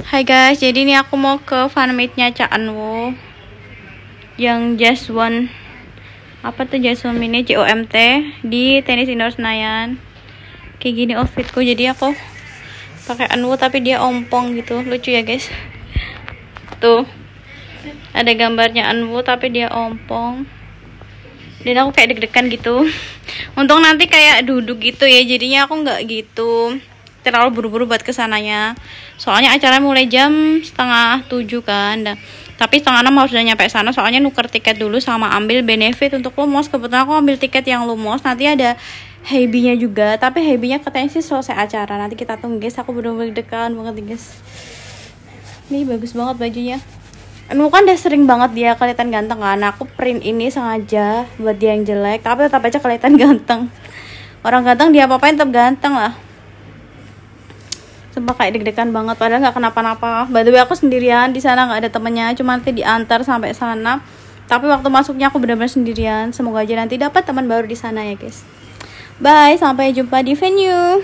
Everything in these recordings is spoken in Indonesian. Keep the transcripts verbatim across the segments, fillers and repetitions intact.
Hai guys, jadi ini aku mau ke fanmade-nya Cha Eun-woo yang Just One, apa tuh Just One Mini C O M T di Tenis Indoor Senayan. Kayak gini outfitku, jadi aku pakai Eun-woo tapi dia ompong gitu, lucu ya guys. Tuh ada gambarnya Eun-woo tapi dia ompong, dan aku kayak deg-degan gitu. Untung nanti kayak duduk gitu ya, jadinya aku nggak gitu terlalu buru-buru buat kesananya, soalnya acara mulai jam setengah tujuh kan. Dan, tapi setengah enam harus udah nyampe sana, soalnya nuker tiket dulu sama ambil benefit untuk Lumos. Kebetulan aku ambil tiket yang Lumos, nanti ada Heibi-nya juga, tapi Heibi-nya katanya sih selesai acara. Nanti kita tunggu guys, aku bener-bener dekat banget guys. Ini bagus banget bajunya. Anu kan udah sering banget dia kelihatan ganteng kan, aku print ini sengaja buat dia yang jelek, tapi tetap aja kelihatan ganteng. Orang ganteng dia apa-apain tetap ganteng lah. Sumpah kayak deg-degan banget, padahal nggak kenapa-napa. By the way aku sendirian di sana, nggak ada temennya, cuma nanti diantar sampai sana. Tapi waktu masuknya aku benar-benar sendirian. Semoga aja nanti dapat teman baru di sana ya guys. Bye, sampai jumpa di venue.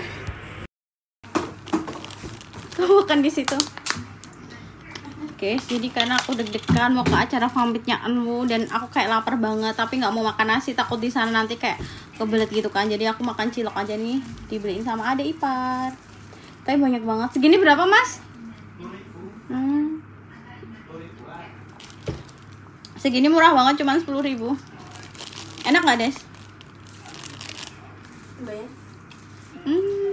Kamu makan di situ. Oke, jadi karena aku deg-degan mau ke acara fanmade-nya Eun-woo dan aku kayak lapar banget, tapi nggak mau makan nasi, takut di sana nanti kayak kebelet gitu kan. Jadi aku makan cilok aja nih, dibeliin sama adek ipar. Tapi banyak banget. Segini berapa mas? Hmm. Segini murah banget, cuma sepuluh ribu. Enak gak Des? Hmm.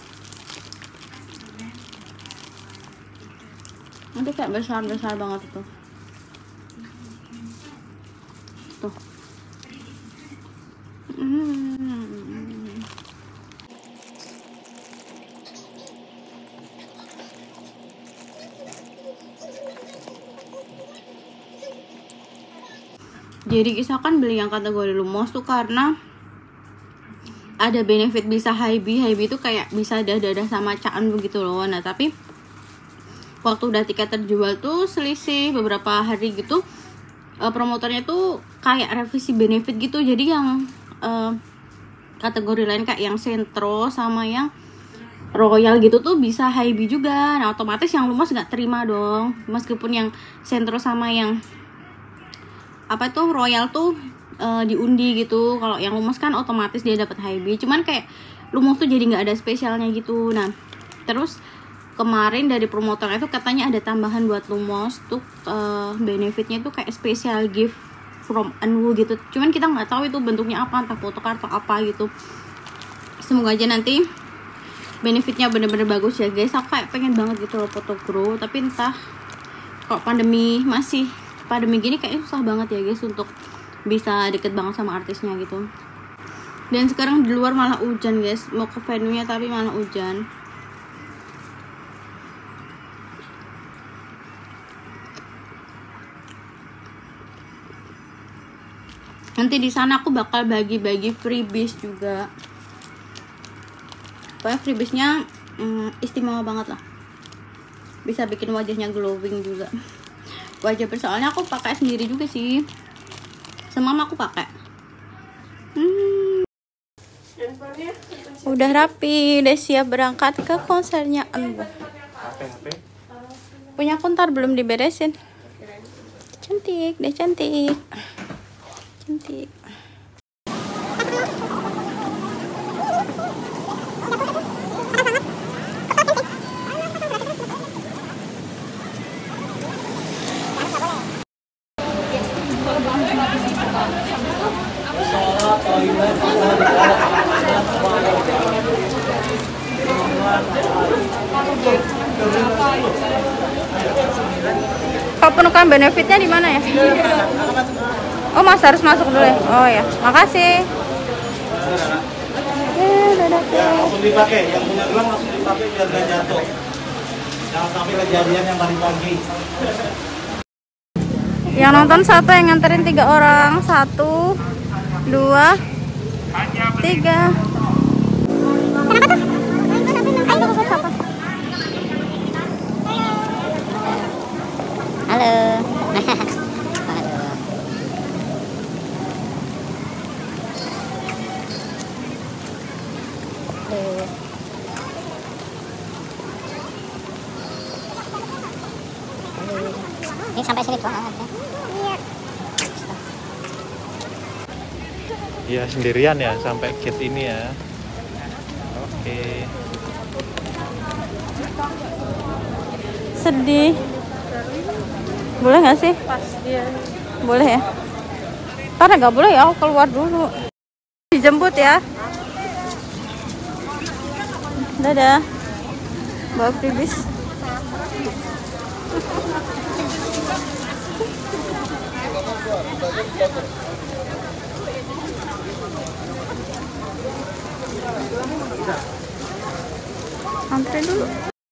Nanti kayak besar-besar banget itu. Tuh. Hmm. Jadi misalkan beli yang kategori Lumos tuh karena ada benefit bisa Heibi. Heibi tuh kayak bisa dadah-dadah sama Cha Eun-woo gitu loh. Nah tapi waktu udah tiket terjual tuh selisih beberapa hari gitu, uh, promotornya tuh kayak revisi benefit gitu. Jadi yang uh, kategori lain kayak yang Sentro sama yang Royal gitu tuh bisa Heibi juga. Nah otomatis yang Lumos nggak terima dong, meskipun yang Sentro sama yang apa tuh Royal tuh uh, diundi gitu. Kalau yang Lumos kan otomatis dia dapat Heibi, cuman kayak Lumos tuh jadi nggak ada spesialnya gitu. Nah terus kemarin dari promotor itu katanya ada tambahan buat Lumos tuh, uh, benefitnya tuh kayak special gift from Eun-woo gitu. Cuman kita nggak tahu itu bentuknya apa, entah photocard atau apa gitu. Semoga aja nanti benefitnya bener-bener bagus ya guys. Aku kayak pengen banget gitu loh foto grow, tapi entah kok pandemi masih pandemi gini kayaknya susah banget ya guys untuk bisa deket banget sama artisnya gitu. Dan sekarang di luar malah hujan guys, mau ke venue-nya tapi malah hujan. Nanti di sana aku bakal bagi-bagi freebies juga. Pokoknya freebiesnya hmm, istimewa banget lah. Bisa bikin wajahnya glowing juga. Wajah soalnya aku pakai sendiri juga sih, sama mama aku pakai. Hmm. Udah rapi, udah siap berangkat ke konsernya Eun-woo. Punya aku ntar belum diberesin. Cantik, deh cantik, cantik. Kalau penukaran benefitnya di mana ya? Oh mas harus masuk dulu ya. Oh ya, makasih. Langsung dipakai, yang punya gelang langsung dipakai biar gak jatuh. Jangan sampai kejadian yang tadi pagi. Yang nonton satu, yang nganterin tiga orang. Satu, dua, tiga. Halo. Halo. Ini sampai sini tuh. Iya. Iya, sendirian ya sampai gate ini ya. Oke. Sedih. Boleh nggak sih? Pas dia. Boleh ya? Karena nggak boleh ya, aku keluar dulu. Dijemput ya. Dadah. Bawa freebies. Antri dulu.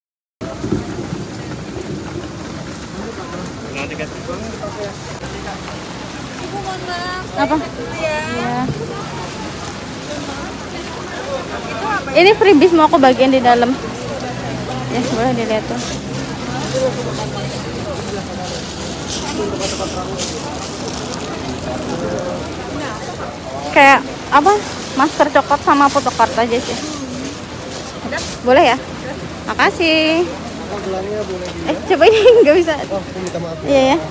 Apa? Iya. Ini freebies mau aku bagiin di dalam. Ya, boleh dilihat tuh. Kayak apa? Masker coklat sama photocard aja sih. Boleh ya? Makasih. Eh, coba ini nggak bisa. Iya ya.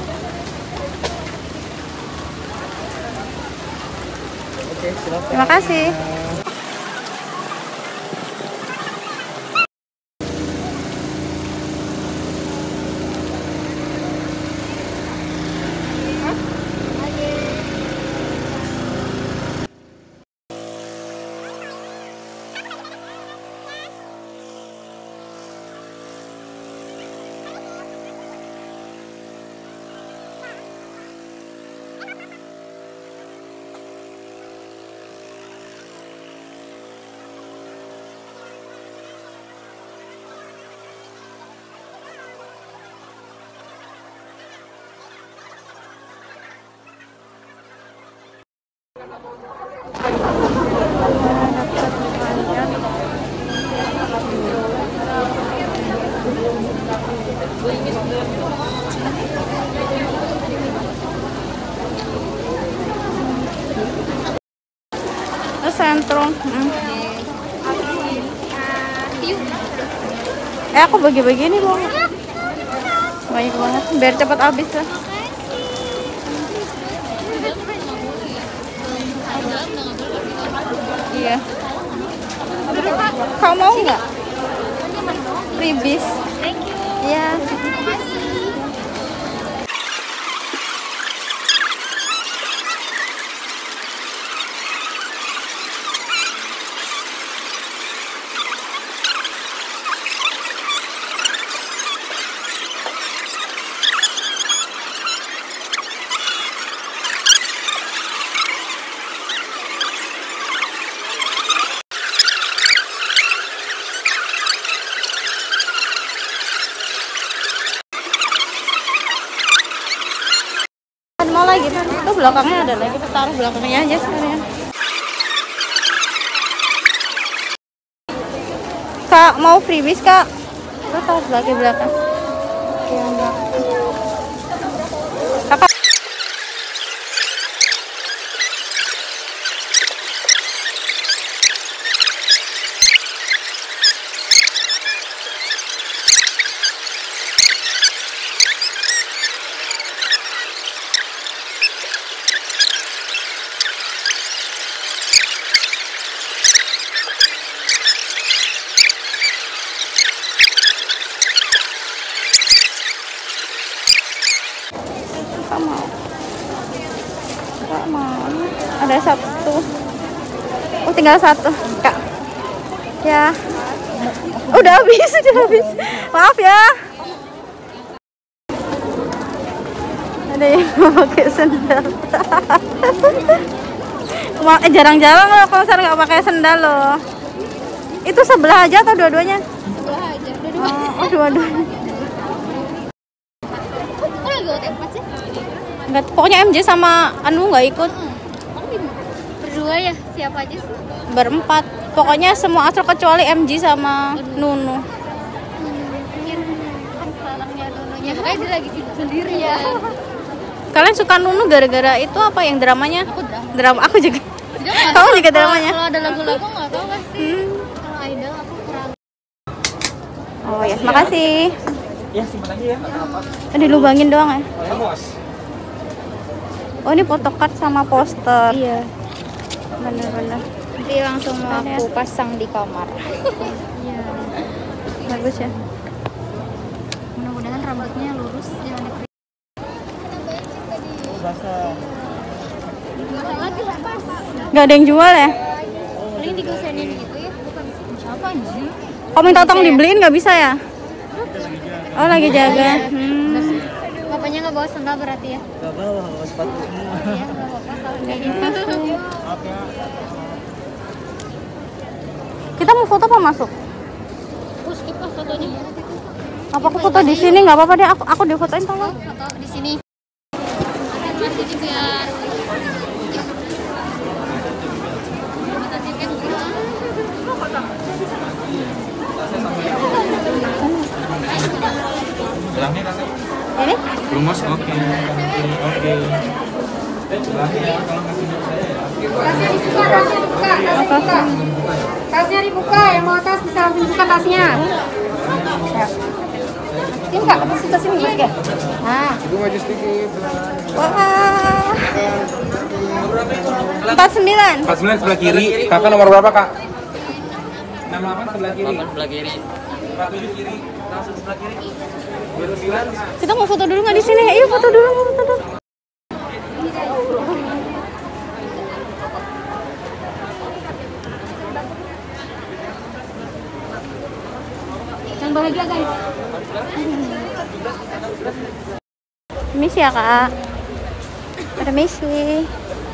Terima kasih. Sentrum. Hmm. Eh, aku bagi-bagi nih mau. Banyak banget, biar cepat habis lah. Iya. Kau mau nggak? Freebies. Iya. Mau lagi kan? Itu belakangnya ada lagi, taruh belakangnya aja sebenarnya. Kak, mau freebies kak? Lo taruh lagi belakang. Oke, yang belakang. Kakak. Gak mau. Gak mau. Ada satu. Oh, tinggal satu, kak. Ya. Udah habis, udah habis. Maaf ya. Ada yang pakai sendal. Eh, jarang-jarang loh konser nggak pakai sendal loh. Itu sebelah aja atau dua-duanya? Sebelah aja. Dua-duanya. Oh, dua-duanya. Enggak, pokoknya M J sama Anu nggak ikut. Berdua ya? Siapa aja sih? Berempat. Pokoknya semua asal kecuali M J sama Nunu. Hmm, kan salamnya Nununya. Makanya dia lagi tidur sendiri ya. Kalian suka Nunu gara-gara itu apa yang dramanya? Aku drama. Drama aku juga. Nggak Kamu tahu, juga kalau- dramanya? Kalau ada lagu-lagu nggak tahu pasti. Hmm. Kalau idol aku kurang. Oh ya, makasih. Ya simpan aja ya. Oh, dilubangin doang ya? Ya bos. Oh ini photocard sama poster. Iya. Bener-bener. Nanti langsung aku pasang di kamar. Iya. Bagus ya. Mudah-mudahan rambutnya lurus jangan ada keriting. Basah. Lagi lepas. Gak ada yang jual ya? Paling digosenin gitu ya. Bukan siapa anjing? Oh minta tolong dibeliin nggak bisa ya? Oh lagi jaga. Hmm. Bapaknya nggak bawa sandal berarti ya? Gak bawa, bawa sepatu semua. Iya, nggak apa-apa kalau kayak gitu. Maaf ya. Kita mau foto apa masuk? Terus skip lah fotonya. Apa aku foto di sini nggak apa-apa deh. Aku aku difotoin tolong. Foto di sini. Di sini biar Bilangnya kasih. Ini? Belum mas, oke. Oke. Bilangnya ya, kalau ngasih saya ya. Tasnya dibuka, tasnya dibuka, tasnya dibuka. Tasnya dibuka, yang mau tas bisa langsung buka tasnya. Ya. Ini enggak, masih tas ini enggak? Nah. Ibu maju sedikit. Wah. Empat sembilan. empat puluh sembilan sebelah kiri. Kakak nomor berapa, Kak? enam puluh delapan sebelah kiri. Sebelah kiri. empat puluh tujuh kiri. Langsung sebelah kiri. dua puluh sembilan. Kita mau foto dulu nggak di sini? Iya foto dulu, mau foto dulu. yang bahagia guys. Permisi ya kak. Permisi.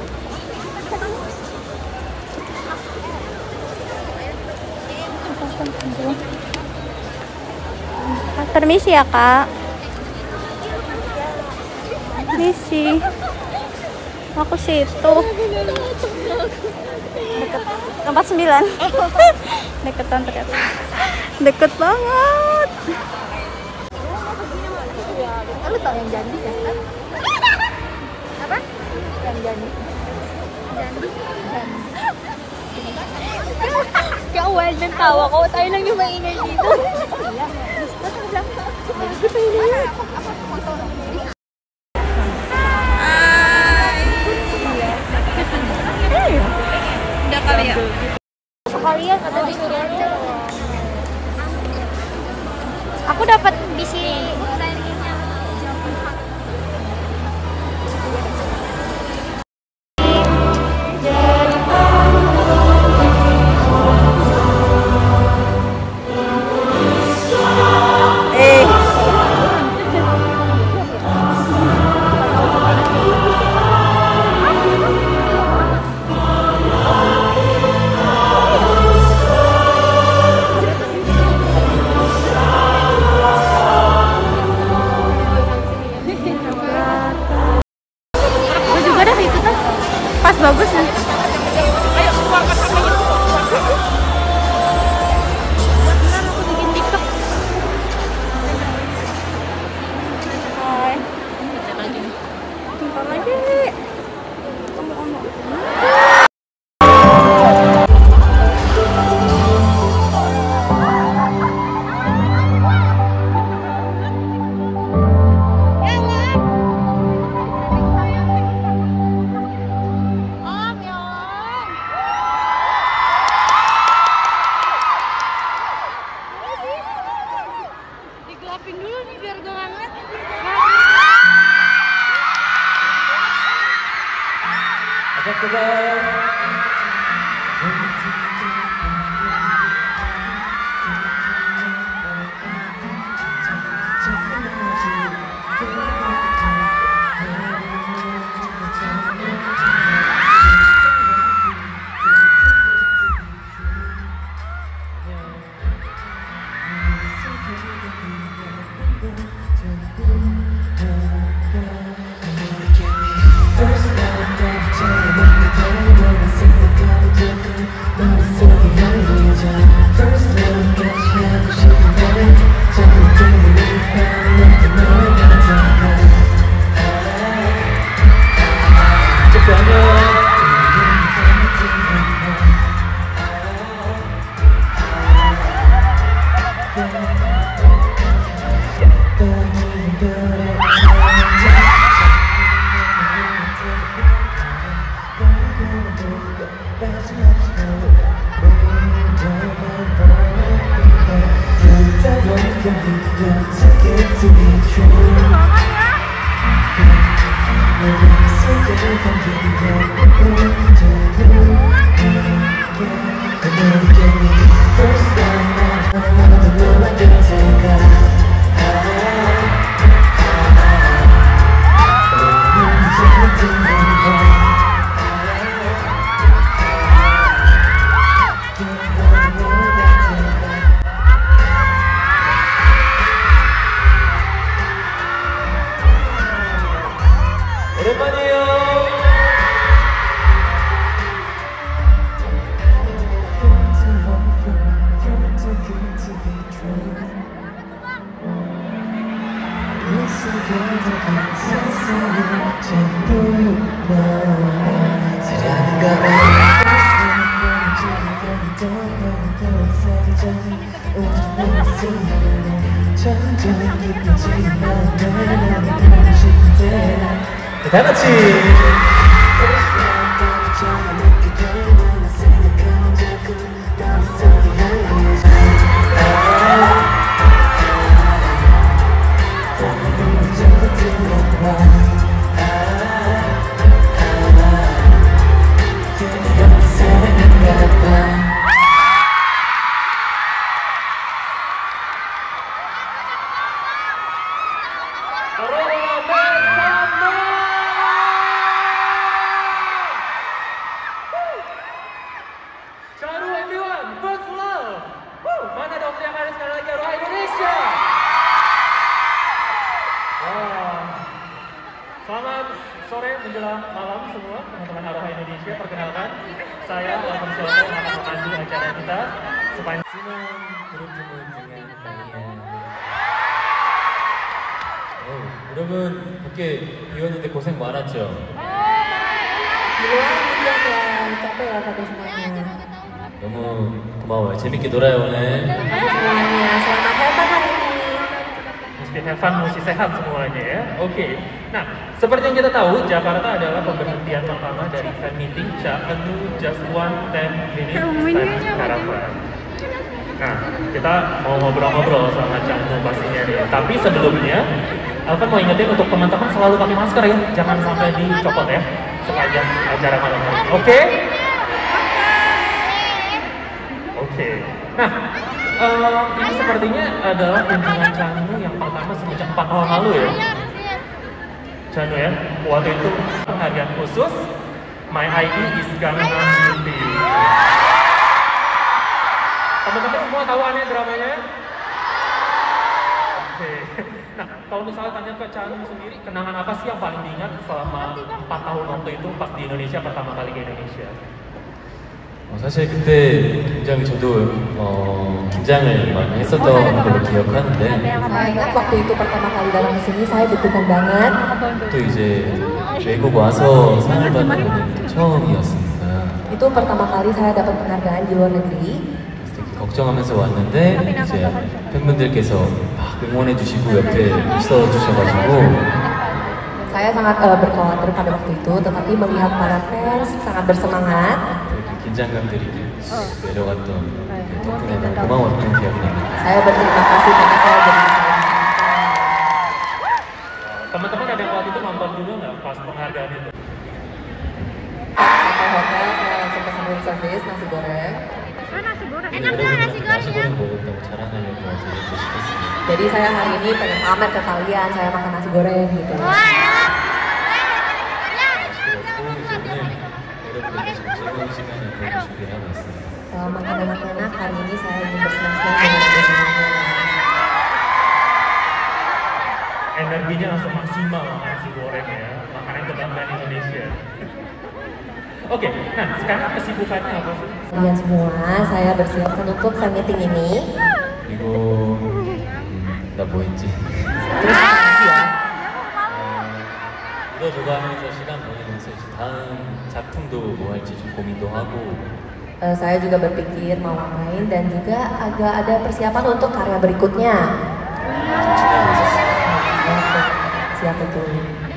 Permisi ya kak. Permisi. Aku situ. Deket empat sembilan. Deketan ternyata. Deket banget. Lu tau yang Jandi kan? Apa? Yang Jandi. Jandi. Jandi. Kau wild dan tawa ko. Tayo lang yung maingay dito. Udah kali ya. Sekalian atau di aku dapat bisi bagus nih. Aku bikin TikTok. Hai. Bentar lagi. Kamu digelapin dulu nih biar gue nggak ngeliat. Apa kabar? First love, never tell me when you don't wanna see 다 같이 Selamat sore menjelang malam semua teman-teman Aroha Indonesia. Perkenalkan, saya Alvan Soto akan memandu acara kita sepanjang berhubung dengan kalian. Oh, 여러분 밖에 비 오는데 고생 많았죠? Di luar hujan ya, capek ya kata semuanya. 너무 고마워요. 재밌게 놀아요 오늘. Makasih semuanya, selamat have fun hari ini. mesti have fun, mesti sehat semuanya ya. Oke. Nah, seperti yang kita tahu, Jakarta adalah pemberhentian pertama dari fan meeting Chanu Just One Ten Minute Time Caravan. Nah, kita mau ngobrol-ngobrol sama Chanu pastinya nih. Tapi sebelumnya, Alvan mau ingetin untuk teman-teman selalu pakai masker ya, jangan sampai dicopot ya sepanjang acara malam hari. Oke? Okay? Oke. Okay. Nah, uh, ini sepertinya adalah kunjungan Chanu yang pertama sejak empat tahun lalu ya. Chanu ya, waktu itu penghargaan khusus My I D is Gangnam Beauty. Teman-teman semua tahu aneh dramanya? Oke. Nah, kalau misalnya tanya ke Chanu sendiri, kenangan apa sih yang paling diingat selama empat tahun waktu itu pas di Indonesia, pertama kali ke Indonesia? 어, 사실 그때 굉장히 저도 어, 긴장을 많이 했었던 걸로 기억하는데 Saya ingat waktu itu pertama kali datang ke sini saya deg-degan banget. 또 이제 외국 와서 상을 받는 건 처음이었습니다. Itu pertama kali saya dapat penghargaan di luar negeri. 그래서 되게 걱정하면서 왔는데 이제 팬분들께서 막 응원해 주시고 옆에 있어 주셔가지고 Saya sangat uh, berkhawatir pada waktu itu, tetapi melihat para fans sangat bersemangat. 긴장감들이 내려갔던 덕분에 너무 고마웠던 기억이 납니다. Saya berterima kasih karena saya jadi Teman-teman ada yang waktu itu nonton dulu nggak pas penghargaan itu? sampai hotel saya langsung pesan room service nasi goreng. Enak nggak nasi gorengnya? 먹었다고 자랑하려고 아주 싶었습니다. Jadi saya hari ini pengen pamer ke kalian saya makan nasi goreng gitu. Uh, makan enak-enak hari ini saya ingin bersenang-senang dengan anda semuanya. Energinya langsung maksimal makan nasi goreng ya, makanan kebanggaan Indonesia. Oke, nah sekarang kesibukannya apa sih? Kalian semua, saya bersiapkan untuk fan meeting ini. 그리고 나 뭐 했지? Terus apa lagi ya? 이러저러 하면서 시간 보내면서 이제 다음 작품도 뭐 할지 좀 고민도 하고 Uh, saya juga berpikir mau ngapain dan juga agak ada persiapan untuk karya berikutnya. 좀 지내고 있었어요. Siapa tuh?